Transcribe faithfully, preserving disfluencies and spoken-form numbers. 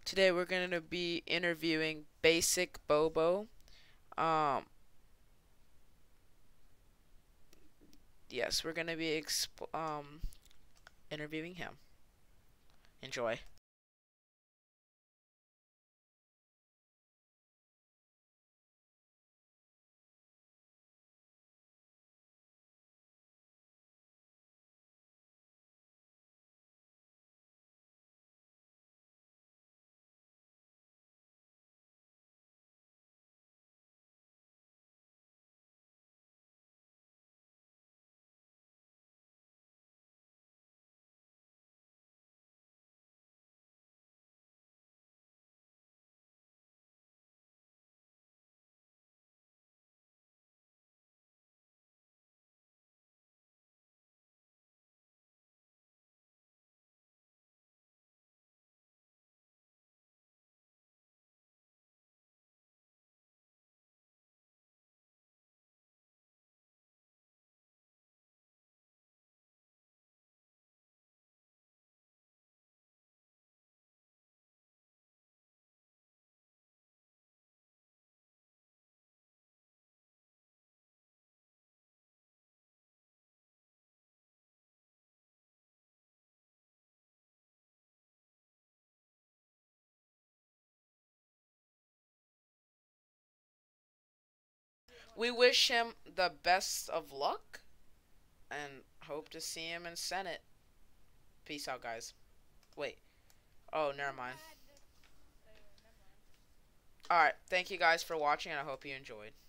Today we're going to be interviewing Basic Bobo. Um, yes, we're going to be exp um interviewing him. Enjoy. We wish him the best of luck and hope to see him in Senate. Peace out, guys. Wait. Oh, never mind. Alright, thank you guys for watching, and I hope you enjoyed.